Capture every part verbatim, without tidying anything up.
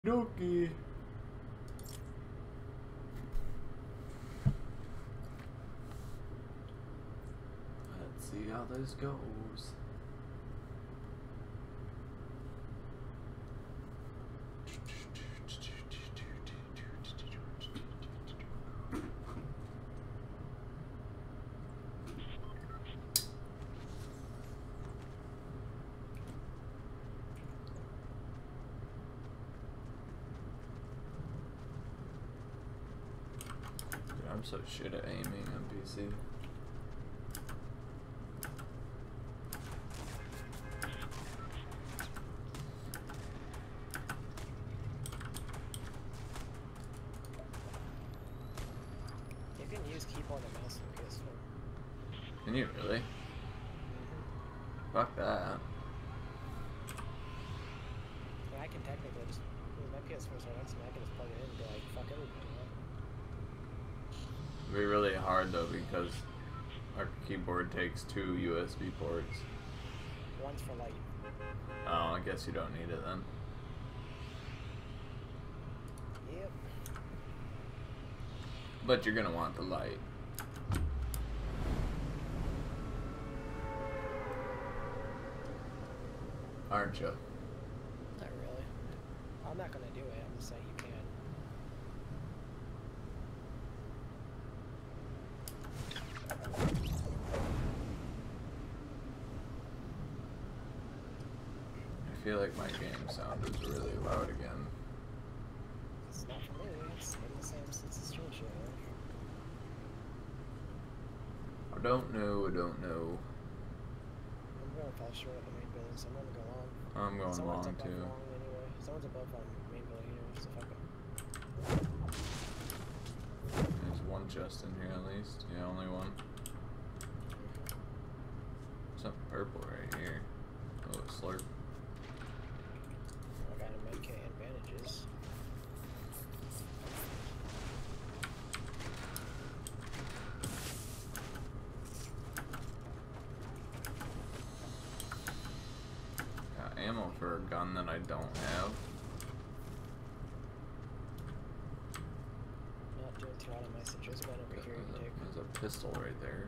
Dookie. Let's see how this goes. I'm so shit at aiming on P C. You can use keyboard and mouse on P S four. Can you really? Mm-hmm. Fuck that. Yeah, I can technically just use my P S four so next to me, I can just plug it in and be like, fuck everybody. It'd be really hard though because our keyboard takes two U S B ports. One's for light. Oh, I guess you don't need it then. Yep. But you're gonna want the light. Aren't you? Not really. I'm not gonna do it, I'm just saying you can. I feel like my game sound is really loud again. It's not for me, it's been the same since the stream show. I don't know, I don't know. I'm gonna fall short at the main building, so I'm gonna go long. I'm going Someone's long above too. long anyway. Someone's above on main building anyway, so fuck it. There's one chest in here at least. Yeah, only one. Something purple right here. Oh, a slurp. I got a medkit and bandages. Got ammo for a gun that I don't have. Not doing too lot of message. There's a gun over here you can take. There's a pistol right there.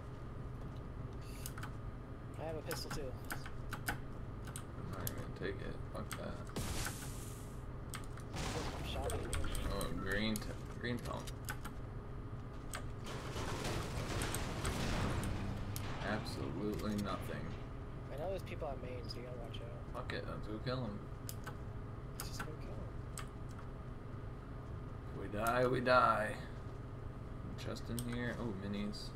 I have a pistol too. I'm not even gonna take it. Fuck that. Shot at you. Oh, green, t green pump. Absolutely nothing. I know there's people at main, so you gotta watch out. Fuck it, let's go kill him. Let's just go kill him. If we die, we die. Chest in here. Oh, minis.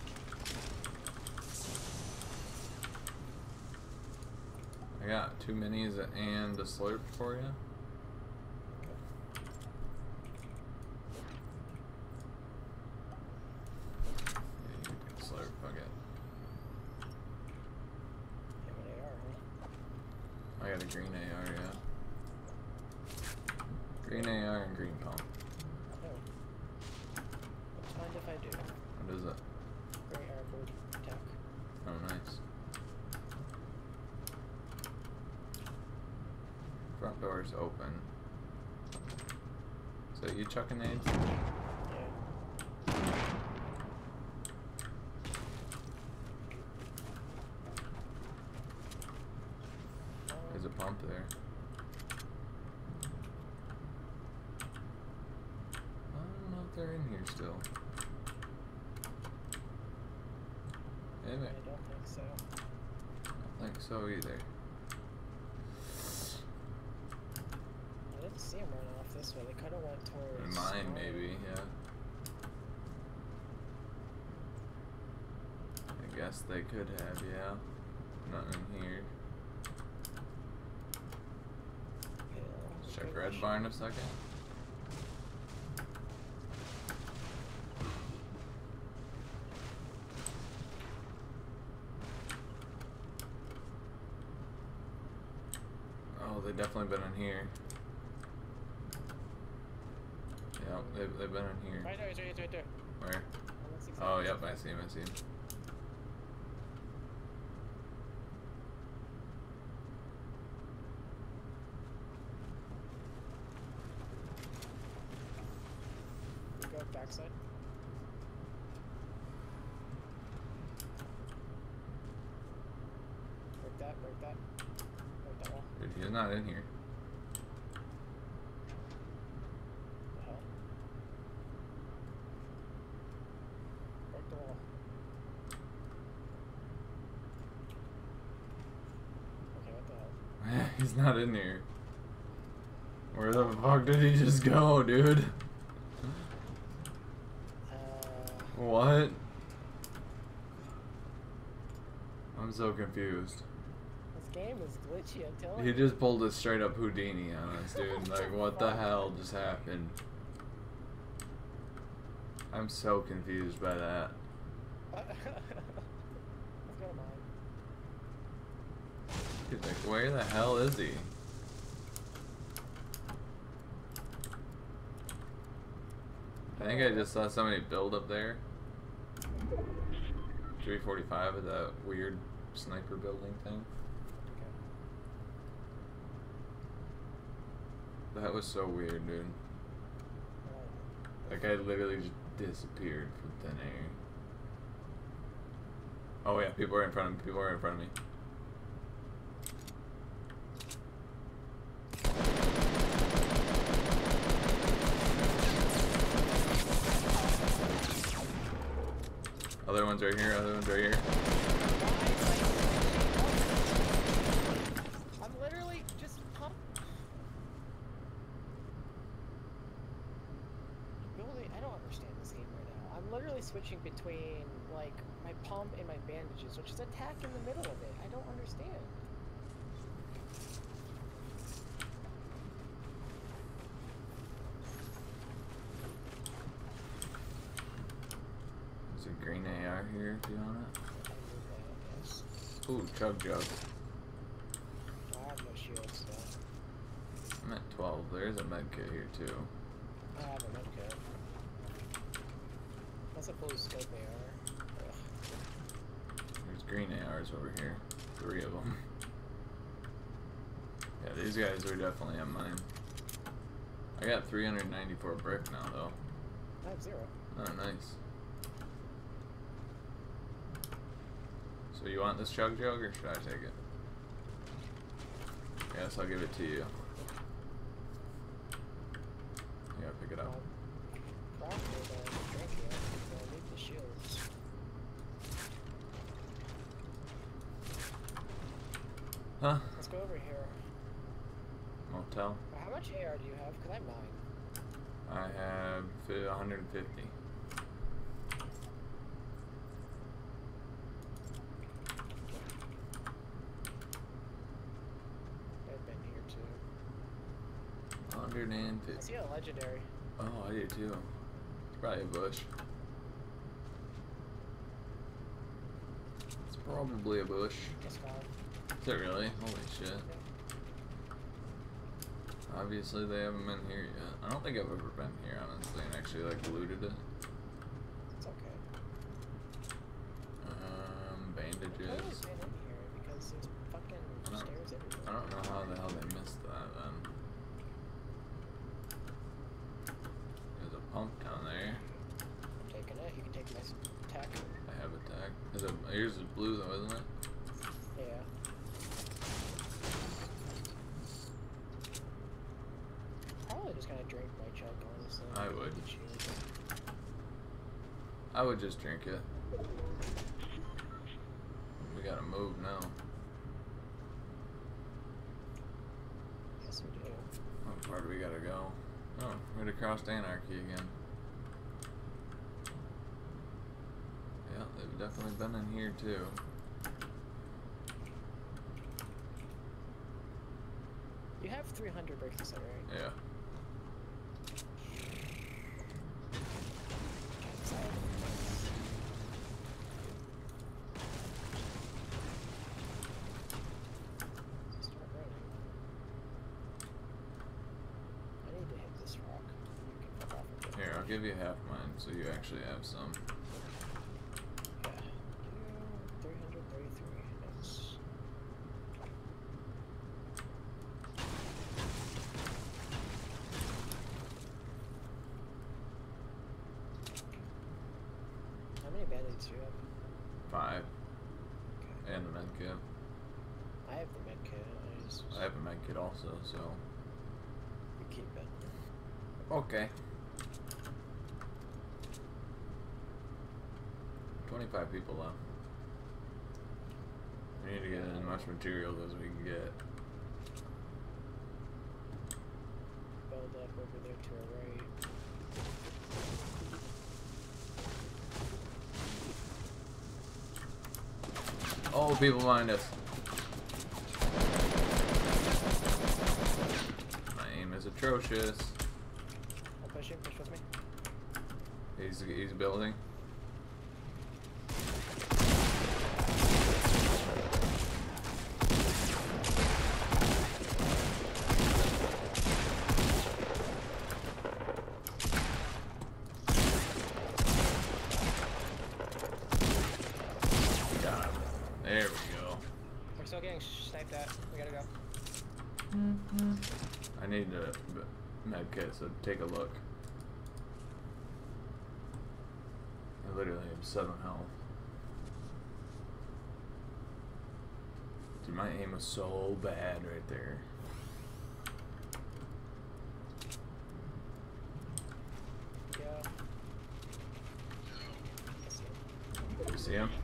I got two minis and a slurp for you. Yeah, you can take a slurp, fuck it. You have an A R, huh? I got a green A R, yeah. Green A R and green pump. Oh. What's mind if I do? What is it? Green airport attack. Oh, nice. Front door's open. So you chucking nades? Yeah. There's a pump there. I don't know if they're in here still. Maybe. I don't think so. I don't think so either. I didn't see him run off this way. They could have went towards Mine, maybe, yeah. I guess they could have, yeah. Nothing in here. Yeah, Let's check good red question. barn a second. Oh, they've definitely been in here. Yep, they've, they've been in here. Right there, he's right, he's right there. Where? Oh, that's exactly Oh, yep, I see him, I see him. backside. Break that, break that. Break that wall. Dude, he's not in here. What the hell? Break the wall. Okay, what the hell? He's not in here. Where the fuck did he just go, dude? Uh, What? I'm so confused. this game is glitchy, I'm telling He you. just pulled a straight up Houdini on us, dude. Like, what the hell just happened? I'm so confused by that. Let's go to mine. Dude, like, where the hell is he? I think I just saw somebody build up there. three forty-five of that weird sniper building thing. Okay. That was so weird, dude. Uh, That guy literally just disappeared from thin air. Oh yeah, people are in front of me. People are in front of me. Other ones right here. Other ones right here. I'm literally just pump. Really, I don't understand this game right now. I'm literally switching between like my pump and my bandages, which is attack in the middle of it. I don't understand. There's a green A R here if you want it. I move that, yes. Ooh, chug jug. I have no shields, so I'm at twelve. There's a med kit here too. I have a medkit. That's a fully scope A R. Ugh. There's green A Rs over here. Three of them. Yeah, these guys are definitely on mine. I got three hundred ninety-four brick now though. I have zero. Oh, nice. So you want this chug jug or should I take it? Yes, I'll give it to you. Yeah, pick it up. Well, probably the drink it. I need the shields. Huh? Let's go over here. Motel? Uh, How much A R do you have? Because I have nine. I have fi- one hundred fifty. I've been here too. one hundred I fifty. see a legendary. Oh, I do too. It's probably a bush. It's probably a bush. It's gone. Is it really? Holy shit. Obviously they haven't been here yet. I don't think I've ever been here, honestly, and actually like looted it. It's okay. Um, I've always bandages. been in here because there's fucking I don't- stairs everywhere. I don't know how the hell they missed that then. There's a pump down there. I'm taking it. You can take my s- tech. I have a tag. Is it, yours is blue though, isn't it? Yeah. Probably just gonna drink my chug, honestly. I would. Need shields. I would just drink it. We gotta move now. Yes, we do. Oh, where do we gotta go? Oh, right across Anarchy again. Yeah, they've definitely been in here too. You have three hundred bricks, you said, right? Yeah. Start running. I need to hit this rock. You can fuck off and get Here, I'll give you half mine so you actually have some. Yeah. three hundred thirty-three. Nice. kits do you have? Five. Okay. And the med kit. I have the med kit. I just I have a med kit also, so. you keep it. Okay. twenty-five people left. We need to get as much materials as we can get. Build up over there to our right. Oh, people behind us. My aim is atrocious. I'll push him. Push with me. He's he's building. There we go. We're still getting sniped at. We gotta go. I need a med kit, so take a look. I literally have seven health. Dude, my aim was so bad right there. Yeah. You see him?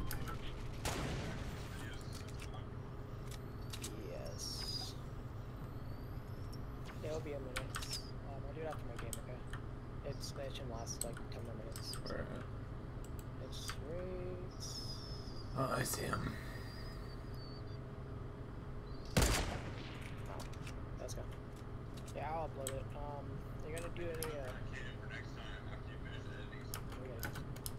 Yes. It'll be a minute. Um, I'll do it after my game, okay? It's, it should last like ten more minutes. Where at? It's right. Oh, I see him. Oh, let's go. Yeah, I'll upload it. Um, you're gonna do any, uh... we gotta-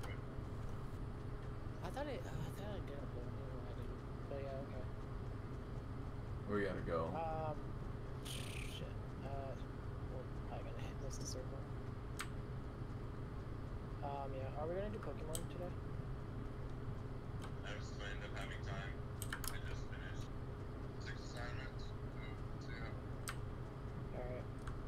I thought it, uh, I thought I did upload it. No, I didn't. But yeah, okay. We gotta go. Um, shit. Uh, we're probably gonna hit this to circle. Um, yeah. Are we gonna do Pokemon today? I just end up having time. I just finished six assignments. So, yeah. Alright.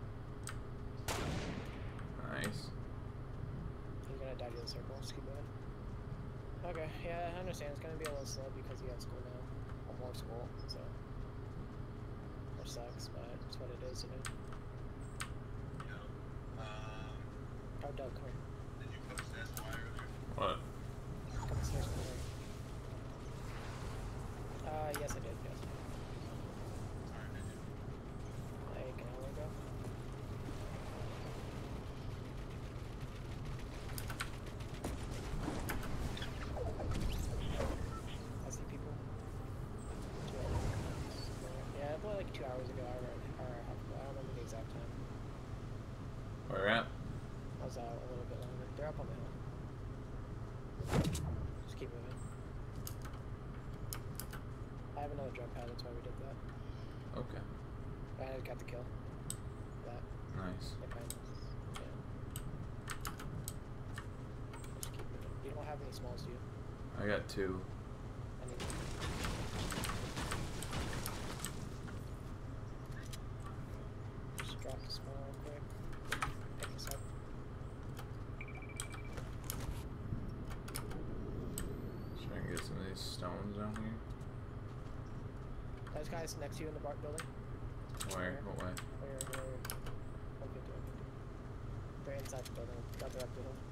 Nice. He's gonna dive to the circle. Just keep moving. Okay, yeah, I understand. It's gonna be a little slow because you have school now. Or more school, so. Which sucks, but it's what it is, you know. Yeah. Um, Oh, Doug, come here. did you post S Y earlier? What? Come upstairs, come here. Uh, yes, I did, yes. Alright, did you? Like an hour ago. I see people. Two hours. Yeah, probably like two hours ago, or, or I don't remember the exact time. Where at? I was out a little bit longer. They're up on the hill. Just keep moving. I have another drop pad, that's why we did that. Okay. I got the kill. That. Nice. Like mine. Yeah. Just keep moving. You don't have any smalls, do you? I got two. I need just drop the small real quick. Pick this up. Just trying to get some of these stones down here. Those guys next to you in the bar building. Where? What way? Where, where? one fifty, one fifty. They're inside the building. Got the up the hill.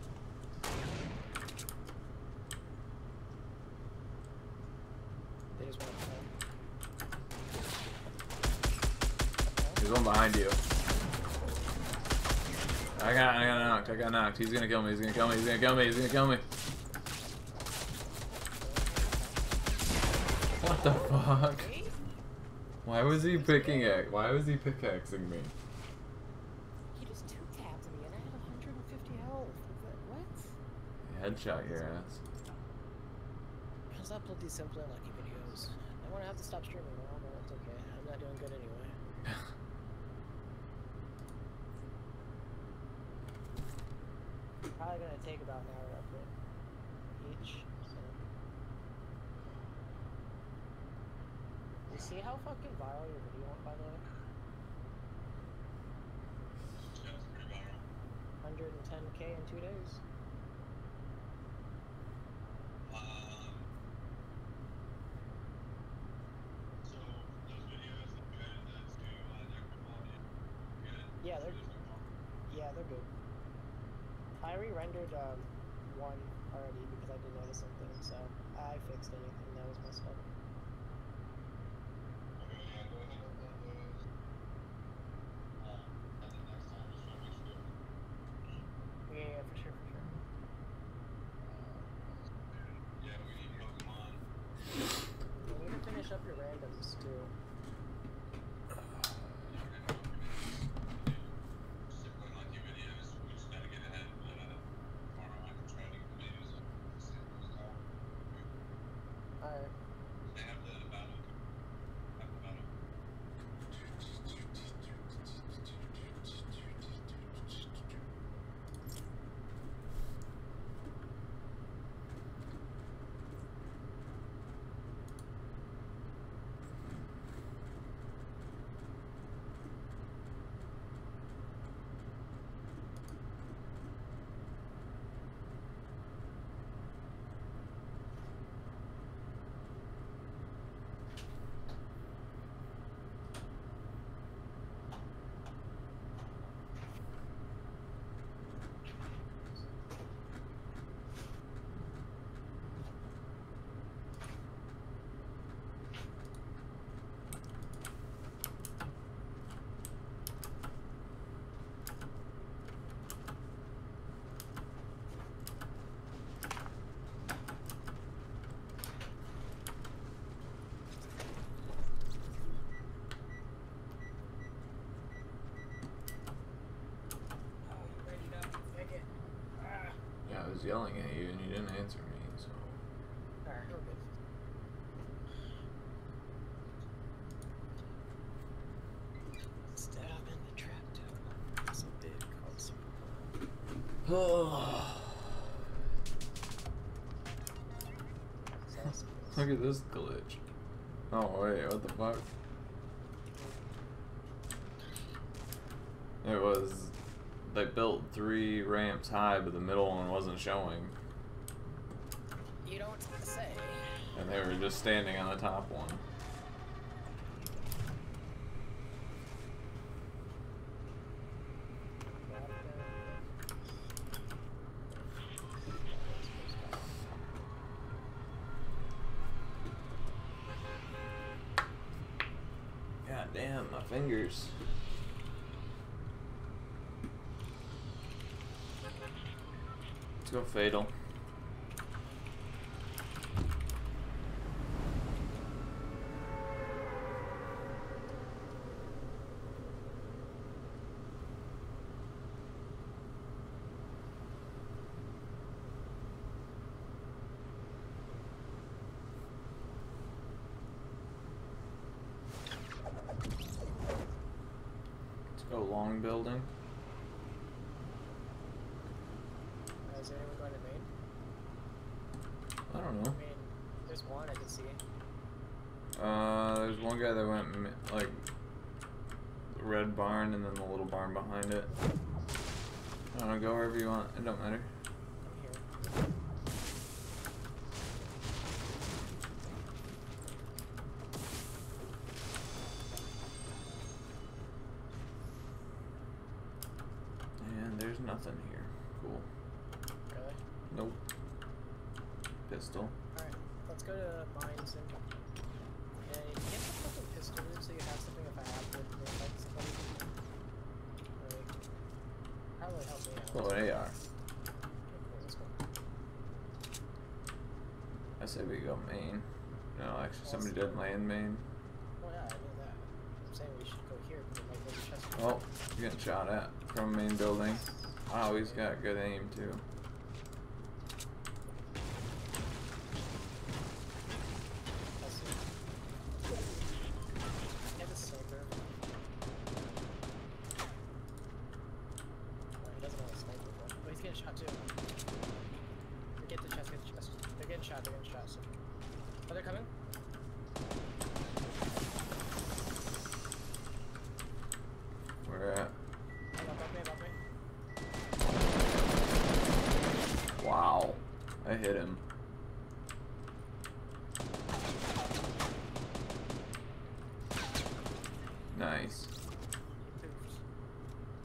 They just went up the hill. There's one behind you. I got, I got knocked. I got knocked. He's gonna kill me. He's gonna kill me. He's gonna kill me. He's gonna kill me. What the fuck? Hey? Why was he picking it? Why was he pickaxing me? He just two tapped me and I had one hundred fifty health. What? Headshot your ass. I just upload these simple and lucky videos. I want to have to stop streaming, well, but it's okay. I'm not doing good anyway. Probably gonna take about an hour to upload each. So. You see how fucking viral your video went, by the way? Yeah, it's pretty viral. one hundred ten K in two days. Yeah, they're yeah they're good. I re-rendered um, one already because I did notice something, so I fixed anything that was messed up. Okay, yeah, go ahead and upload those. Um, and then next time just try to make sure. Yeah, yeah, for sure, for sure. Yeah, we need Pokemon. You need to finish up your randoms too. Super unlucky videos. We just gotta get ahead. Uh, tomorrow I can try to get the videos up. See what goes out. Alright. They have the battle. Have the battle. Yeah, I was yelling at you and you didn't answer me, so. Alright, we're good. Stab in the trap toe. It's a big called Super. Look at this glitch. Oh wait, what the fuck? It was, they built three ramps high, but the middle one wasn't showing. You don't say. And they were just standing on the top one. God damn, my fingers. Let's go Fatal. Let's go long building. Uh, is there anyone going to main? I don't know. I mean, there's one I can see. Uh, there's one guy that went mi- like the red barn and then the little barn behind it. I don't know, go wherever you want. It don't matter. I'm here. And there's nothing here. Cool. Really? Nope. Pistol. Alright, let's go to mines and. Yeah, you get the fucking pistol so you have something if I have to to fight somebody. Like, probably help me out. Oh, an A R. Okay, cool, let's go. I say we go main. No, actually, somebody did land main. Well, yeah, I knew that. I'm saying we should go here because it might be chest. Oh, you're getting shot at from main building. Wow, he's got good aim too. I see. He had a sniper. Oh, he doesn't have a sniper. But oh, he's getting shot too. Get the chest, get the chest. They're getting shot, they're getting shot. So. Are they coming? Where at? Above me, above me. Wow, I hit him. Nice.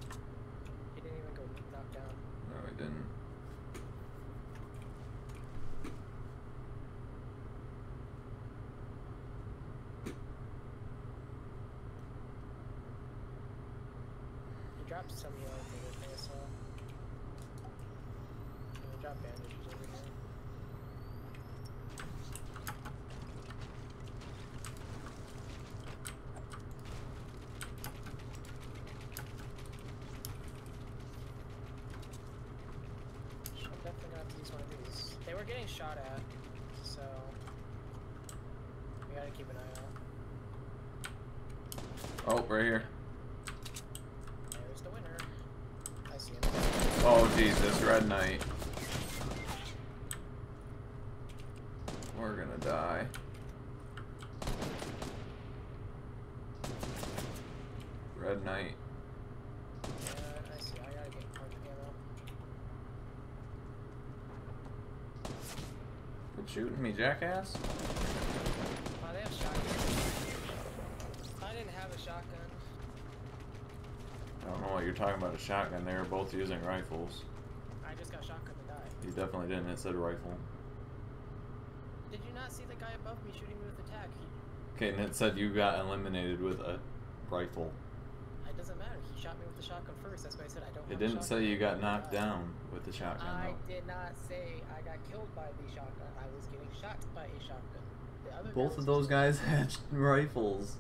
dropped some healing for the thing as well. I dropped bandages over here. I'm definitely gonna have to use one of these. They were getting shot at, so we gotta keep an eye out. Oh, right here. There's the winner. I see him. Oh, Jesus, Red Knight. We're gonna die. Red Knight. Yeah, I see. I gotta get cartridge ammo. Quit shooting me, jackass. Oh, they have shotguns. I didn't have a shotgun. I don't know what you're talking about, a shotgun. They were both using rifles. I just got shotgun to die. You definitely didn't. It said rifle. Did you not see the guy above me shooting me with a tac? He, Okay, and it said you got eliminated with a rifle. it doesn't matter. He shot me with the shotgun first. That's why I said I don't It have didn't a say shotgun. you got I knocked died. down with the shotgun, I though. did not say I got killed by the shotgun. I was getting shot by a shotgun. The other guy Both was of those just- guys had rifles.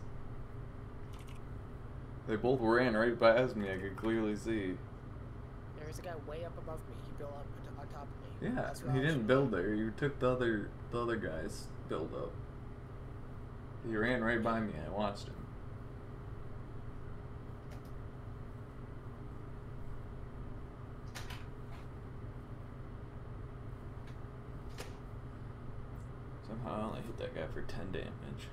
They both ran right past me. I could clearly see. There was a guy way up above me. He built up on on top of me. Yeah, That's who I he was didn't shooting build at. there. You took the other the other guy's build up. He ran right by me. I watched him. Somehow I only hit that guy for ten damage.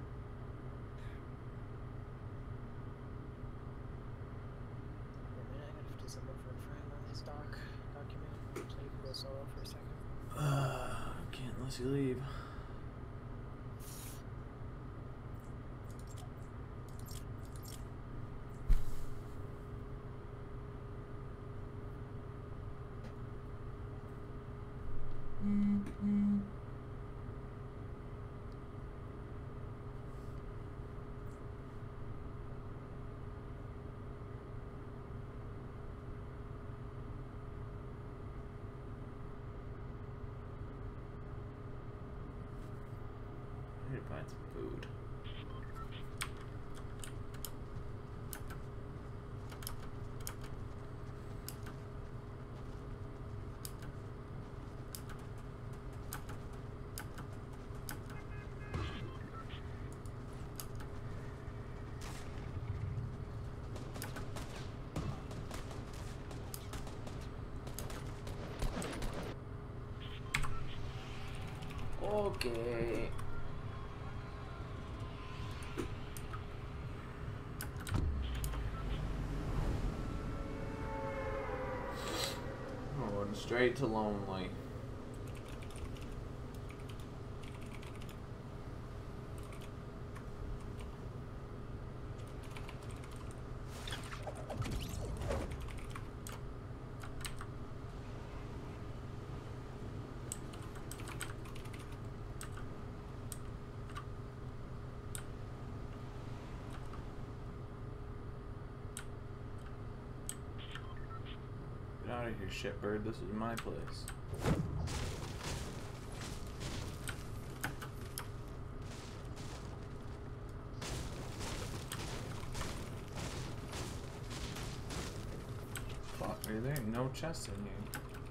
Wait a minute, I gotta do something for a friend on his doc document, so you can go solo for a second. Uh, can't unless you leave. Mm-hmm. I need to find some food. Okay. Going straight to lonely. Get out of here, shitbird. This is my place. Fuck me, there ain't no chest in here.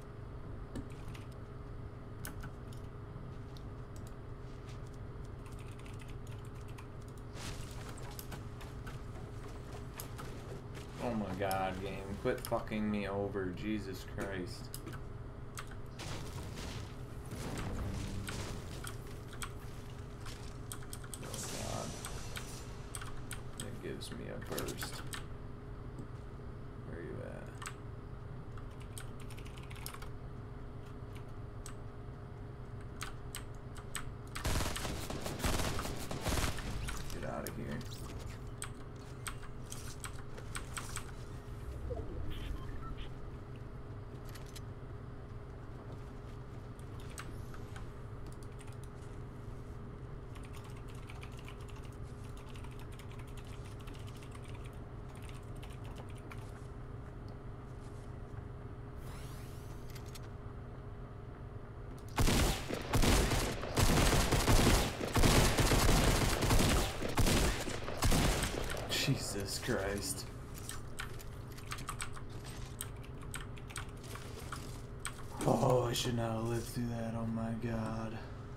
Oh my god, game. Quit fucking me over, Jesus Christ. Oh god. It gives me a burst. Where are you at? Get out of here. Jesus Christ. Oh, I should not have lived through that. Oh my God.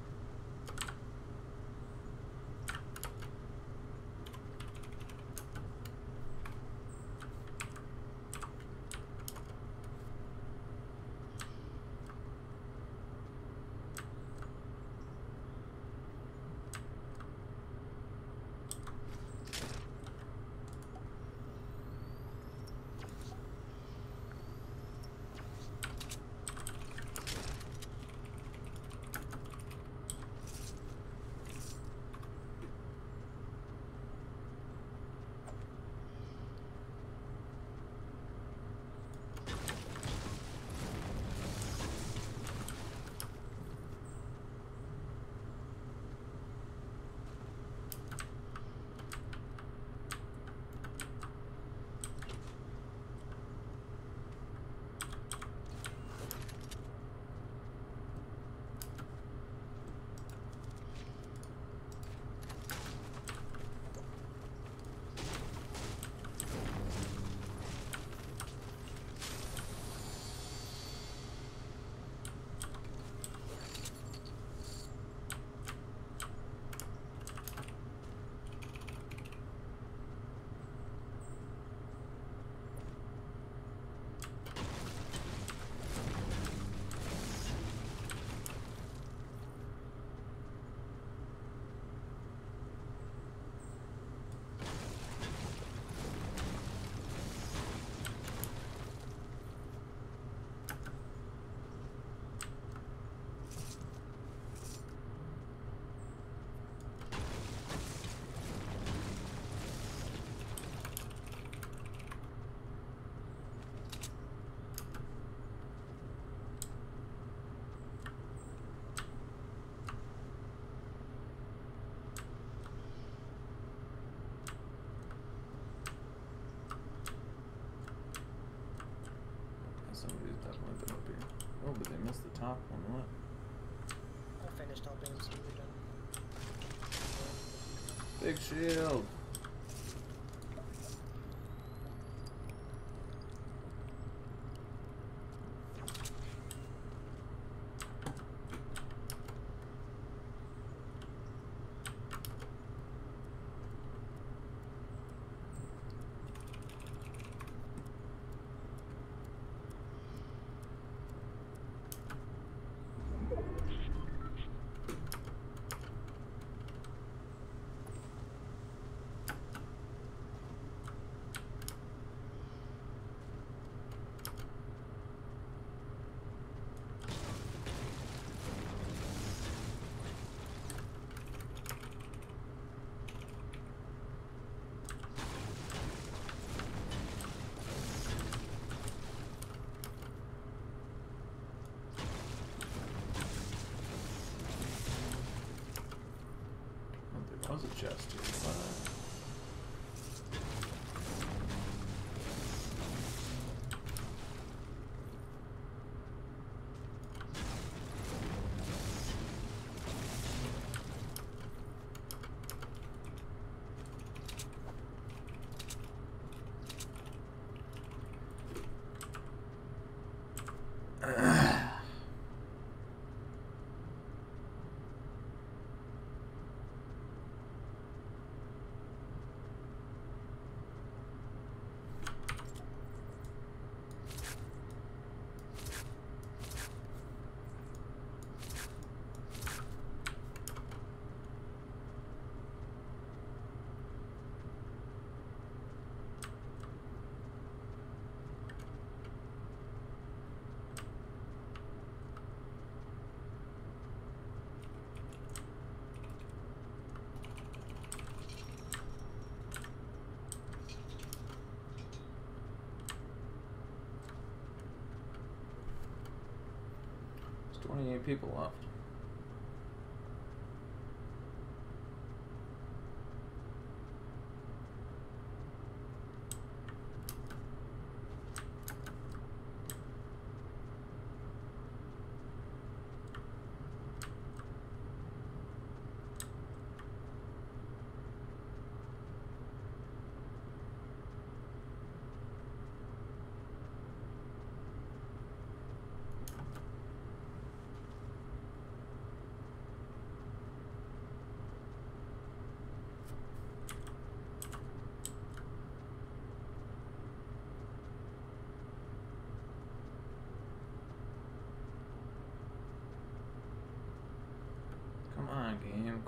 Somebody's definitely been up here. Oh, but they missed the top one. What? I'll finish helping so we're done. Big shield. There was a chest here. What? twenty-eight people left.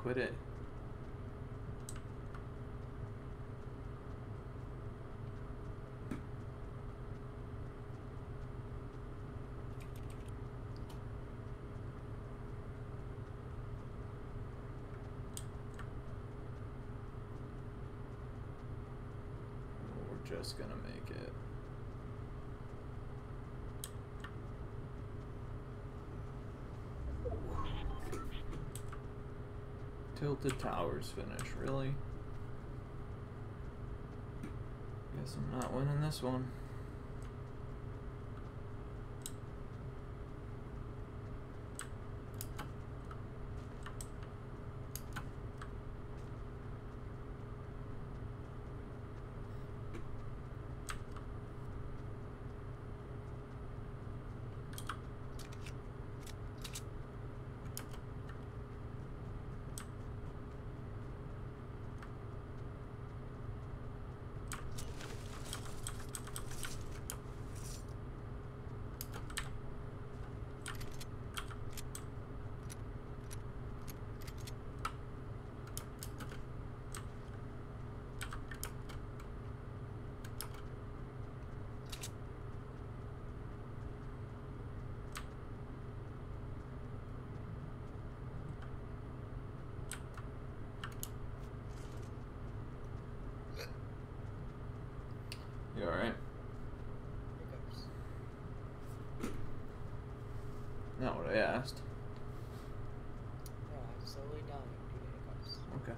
quit it. We're just gonna make it. Tilted Towers finish, really? Guess I'm not winning this one. You alright? Hiccups. Not what I asked. Yeah, I'm slowly dying due to hiccups. Okay.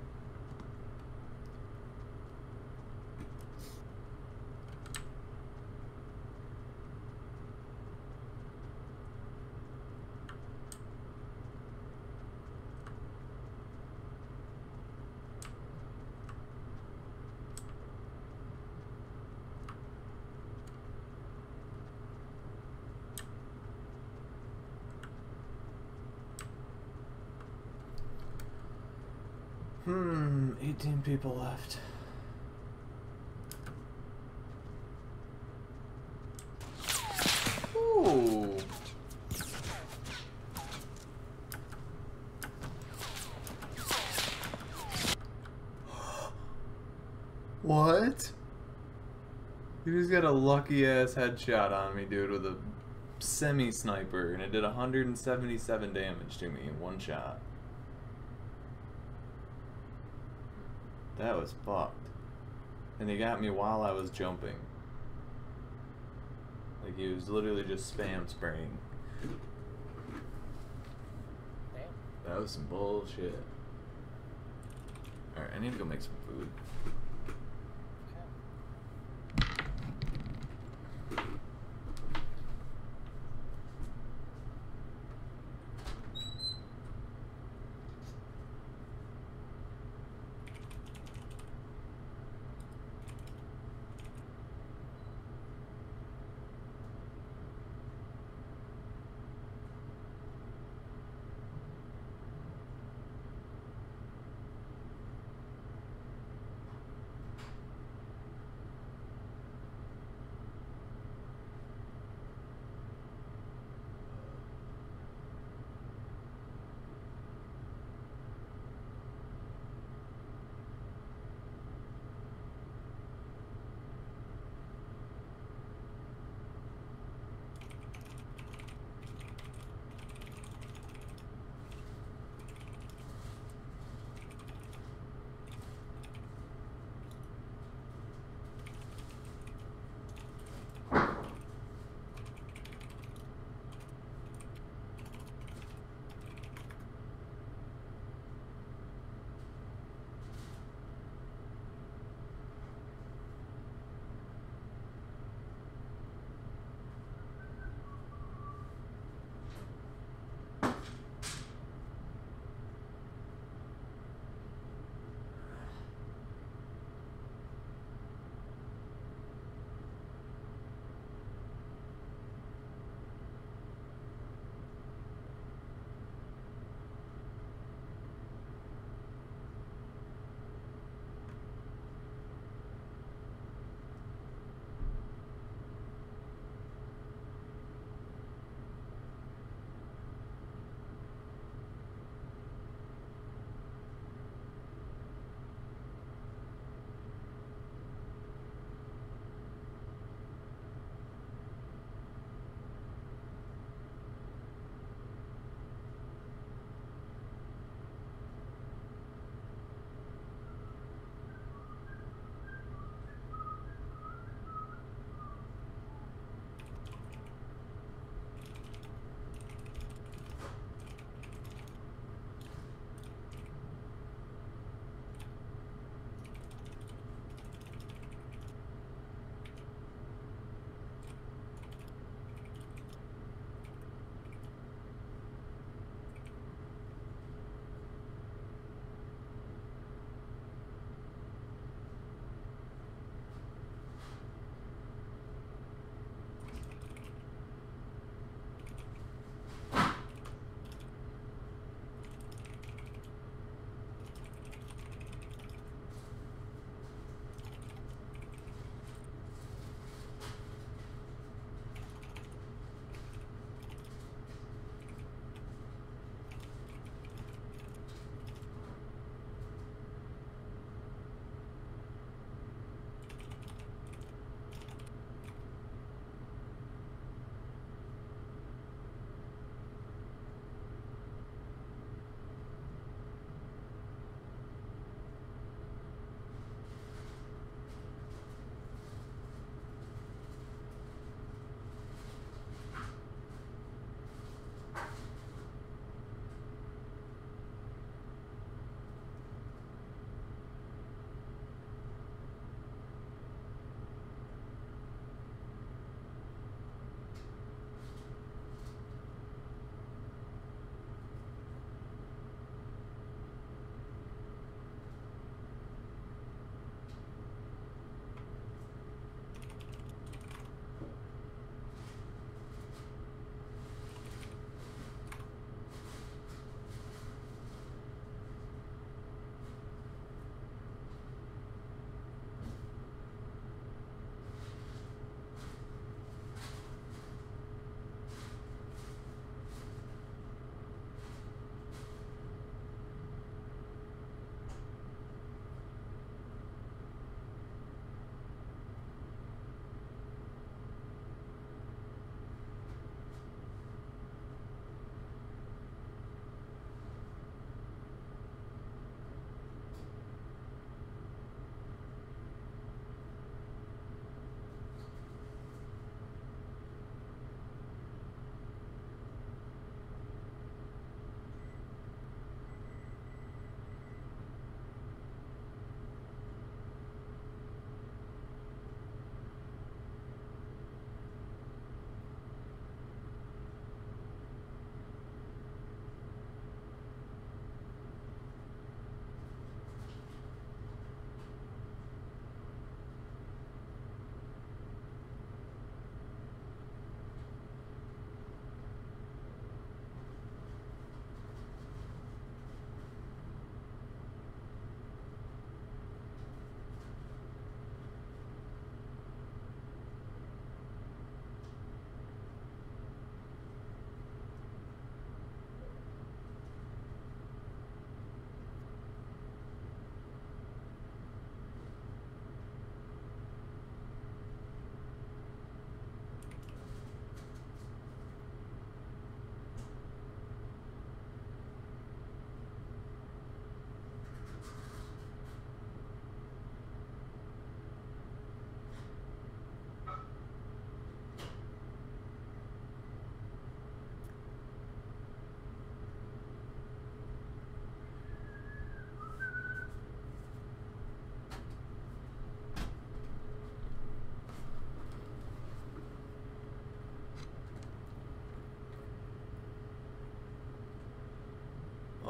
Hmm, eighteen people left. Ooh. What? You just got a lucky ass headshot on me, dude, with a semi-sniper, and it did one hundred seventy-seven damage to me in one shot. That was fucked. And he got me while I was jumping. Like, he was literally just spam spraying. Damn. That was some bullshit. Alright, I need to go make some food.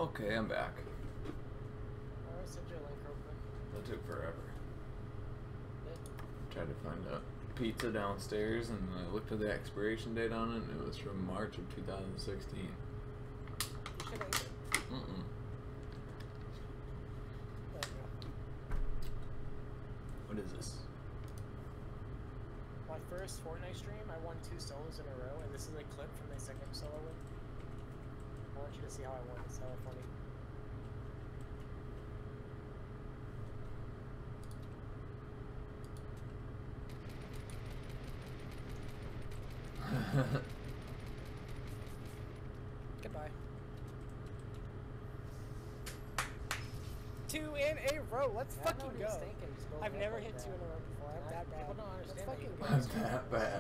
Okay, I'm back. Alright, send you a link real quick. That took forever. Yeah. Tried to find a pizza downstairs, and I looked at the expiration date on it, and it was from March of two thousand sixteen. You should have ate it. Mm-mm. There you go. What is this? My first Fortnite stream, I won two solos in a row, and this is a clip from my second solo win. I want you to see how I won. It's hella funny. Goodbye. Two in a row. Let's Yeah, I know fucking what go. he's thinking. He's building I've up never like hit that. two in a row before. I'm I- that bad. people don't Let's understand that fucking you go. I'm that bad.